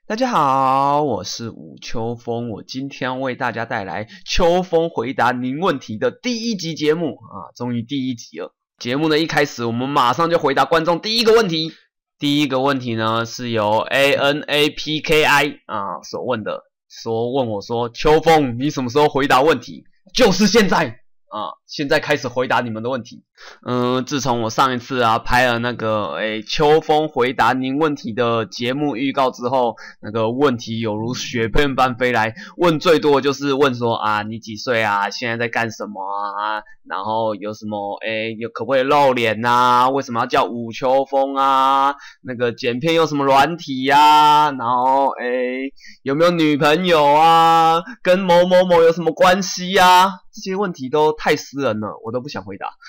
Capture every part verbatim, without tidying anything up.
大家好，我是武秋风，我今天为大家带来秋风回答您问题的第一集节目啊，终于第一集了。节目的一开始，我们马上就回答观众第一个问题。第一个问题呢，是由 A N A P K I 啊所问的，说问我说，秋风，你什么时候回答问题？就是现在。啊，现在开始回答你们的问题。嗯，自从我上一次啊拍了那个诶秋风回答您问题的节目预告之后，那个问题有如雪片般飞来，问最多的就是问说啊你几岁啊，现在在干什么啊，然后有什么诶有可不可以露脸啊，为什么要叫武秋风啊，那个剪片用什么软体啊，然后诶有没有女朋友啊，跟某某某有什么关系啊，这些问题都太私人了，我都不想回答。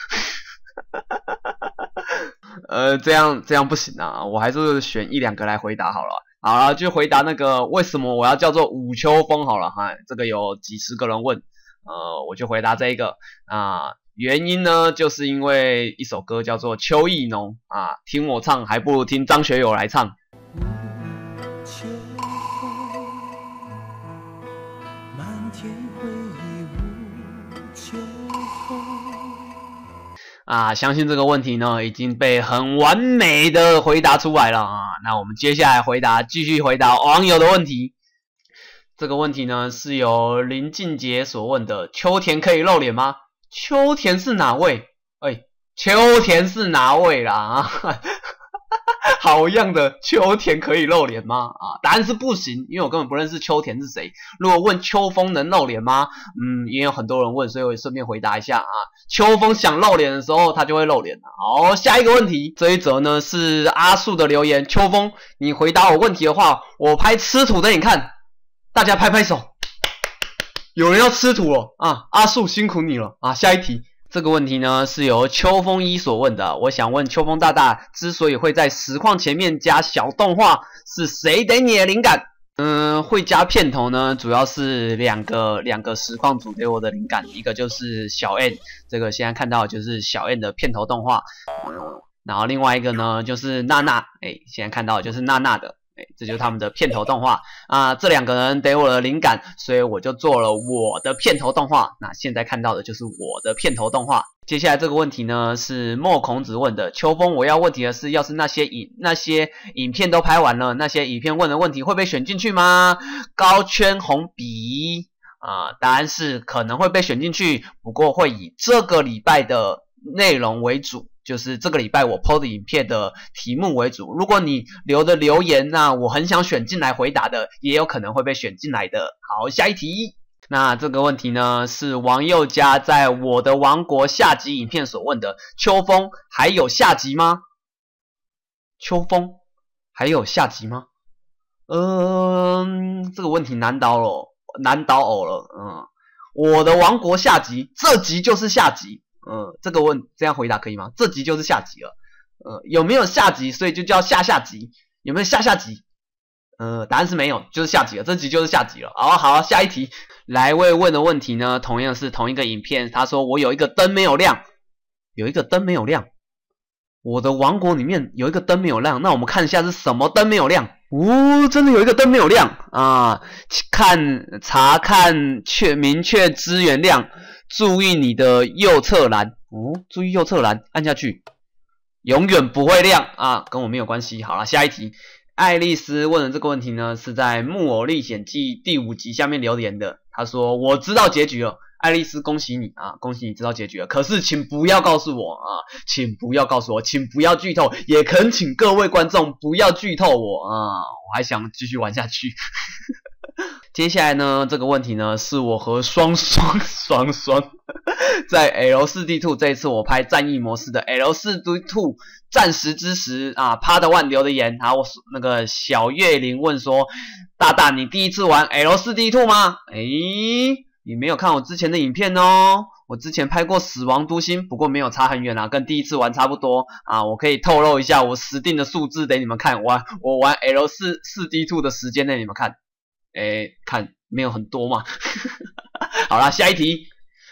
呃，这样这样不行啊，我还是选一两个来回答好了。好了，就回答那个为什么我要叫做武秋风好了哈，这个有几十个人问，呃，我就回答这一个啊。原因呢，就是因为一首歌叫做《秋意浓》啊，听我唱还不如听张学友来唱。啊，相信这个问题呢已经被很完美的回答出来了啊。那我们接下来回答，继续回答网友的问题。这个问题呢是由林俊杰所问的：秋田可以露脸吗？秋田是哪位？哎，秋田是哪位啦？啊，好样的，秋田可以露脸吗？啊，答案是不行，因为我根本不认识秋田是谁。如果问秋风能露脸吗？嗯，也有很多人问，所以我顺便回答一下啊。秋风想露脸的时候，他就会露脸。好，下一个问题，这一则呢是阿树的留言。秋风，你回答我问题的话，我拍吃土给你看，大家拍拍手。有人要吃土了啊！阿树辛苦你了啊！下一题。这个问题呢是由秋风一所问的，我想问秋风大大，之所以会在实况前面加小动画，是谁给你的灵感？嗯，会加片头呢，主要是两个两个实况组给我的灵感，一个就是小 N， 这个现在看到的就是小 N 的片头动画，嗯，然后另外一个呢就是娜娜，哎，现在看到的就是娜娜的。这就是他们的片头动画啊，这两个人给我的灵感，所以我就做了我的片头动画。那现在看到的就是我的片头动画。接下来这个问题呢是莫孔子问的，秋风，我要问题的是，要是那些影那些影片都拍完了，那些影片问的问题会被选进去吗？高圈红笔啊，答案是可能会被选进去，不过会以这个礼拜的内容为主。就是这个礼拜我 P O 的影片的题目为主，如果你留的留言那我很想选进来回答的，也有可能会被选进来的。好，下一题。那这个问题呢是王佑嘉在我的王国下集影片所问的，秋风还有下集吗？秋风还有下集吗？嗯，这个问题难倒了，难倒我了。嗯，我的王国下集，这集就是下集。嗯，这个问这样回答可以吗？这集就是下集了。呃，有没有下集？所以就叫下下集。有没有下下集？呃，答案是没有，就是下集了。这集就是下集了。好好，下一题。来位问的问题呢，同样是同一个影片。他说我有一个灯没有亮，有一个灯没有亮。我的王国里面有一个灯没有亮，那我们看一下是什么灯没有亮。哦，真的有一个灯没有亮啊！看查看确明确资源量。注意你的右侧栏哦，注意右侧栏，按下去，永远不会亮啊，跟我没有关系。好了，下一题，爱丽丝问的这个问题呢，是在《木偶历险记》第五集下面留言的。她说：“我知道结局了，爱丽丝，恭喜你啊，恭喜你知道结局了。可是请不要告诉我啊，请不要告诉我，请不要剧透，也恳请各位观众不要剧透我啊，我还想继续玩下去。”接下来呢，这个问题呢是我和双双双双在 L 四 D 二 这一次我拍战役模式的 L 四 D 二 战时之时啊 Part One 留的言，然后那个小月玲问说，大大你第一次玩 L 四 D 二 吗？诶，你没有看我之前的影片哦，我之前拍过死亡都心，不过没有差很远啦，跟第一次玩差不多啊。我可以透露一下我实定的数字给你们看，玩我玩 L 四 D 二 的时间给你们看。诶，看没有很多嘛。好啦，下一题。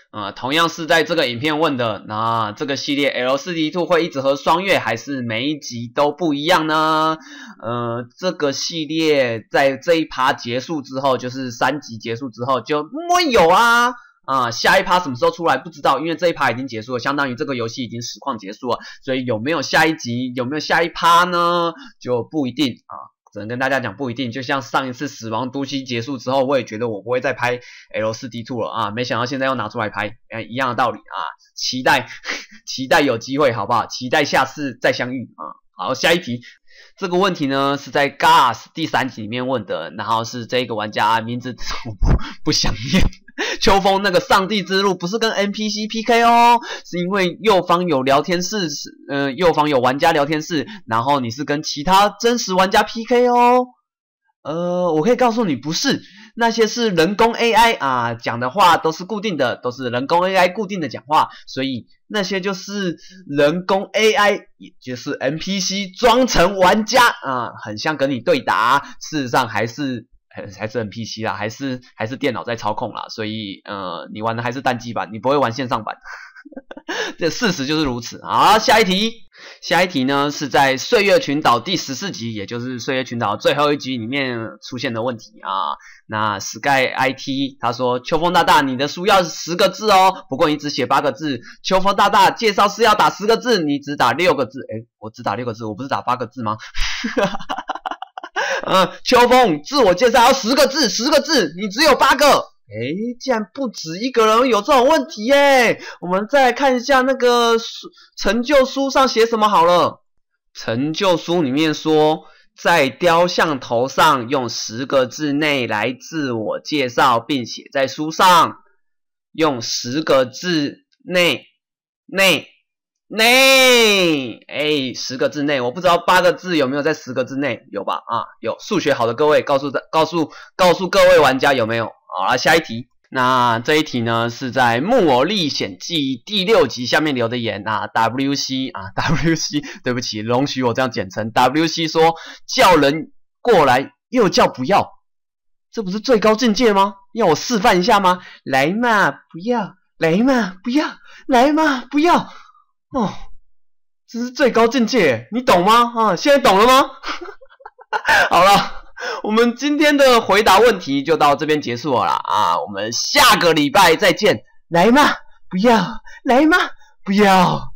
呃，同样是在这个影片问的，那这个系列 L 四 D 二 会一直和双月，还是每一集都不一样呢？呃，这个系列在这一趴结束之后，就是三集结束之后就没有啊。啊、呃，下一趴什么时候出来不知道，因为这一趴已经结束了，相当于这个游戏已经实况结束了，所以有没有下一集，有没有下一趴呢？就不一定啊。只能跟大家讲不一定，就像上一次死亡都市结束之后，我也觉得我不会再拍 L 四 D 二 了啊，没想到现在又拿出来拍，呃，一样的道理啊，期待期待有机会好不好？期待下次再相遇啊。好，下一题，这个问题呢是在 Gas 第三集里面问的，然后是这个玩家名字我不不想念。秋风那个上帝之路不是跟 N P C P K 哦，是因为右方有聊天室，呃，右方有玩家聊天室，然后你是跟其他真实玩家 P K 哦。呃，我可以告诉你不是，那些是人工 A I 啊，讲的话都是固定的，都是人工 A I 固定的讲话，所以那些就是人工 A I， 也就是 N P C 装成玩家啊，很像跟你对打，事实上还是。还是 N P C 啦，还是还是电脑在操控啦，所以呃，你玩的还是单机版，你不会玩线上版，这事实就是如此。好，下一题，下一题呢是在岁月群岛第十四集，也就是岁月群岛最后一集里面出现的问题啊。那 Sky I T 他说，秋风大大，你的书要十个字哦，不过你只写八个字。秋风大大介绍是要打十个字，你只打六个字，诶，我只打六个字，我不是打八个字吗？嗯，秋风自我介绍要十个字，十个字，你只有八个。诶，竟然不止一个人有这种问题耶！我们再来看一下那个书成就书上写什么好了。成就书里面说，在雕像头上用十个字内来自我介绍，并写在书上。用十个字内内。内，哎，十个字内，我不知道八个字有没有在十个字内，有吧？啊，有，数学好的各位告诉告诉告诉各位玩家有没有？好了，下一题。那这一题呢是在《木偶历险记》第六集下面留的言啊 ，W C 啊 ，W C， 对不起，容许我这样简称 ，W C 说叫人过来又叫不要，这不是最高境界吗？要我示范一下吗？来嘛，不要，来嘛，不要，来嘛，不要。哦，这是最高境界，你懂吗？啊，现在懂了吗？好了，我们今天的回答问题就到这边结束了啦啊，我们下个礼拜再见，来嘛，不要，来嘛，不要。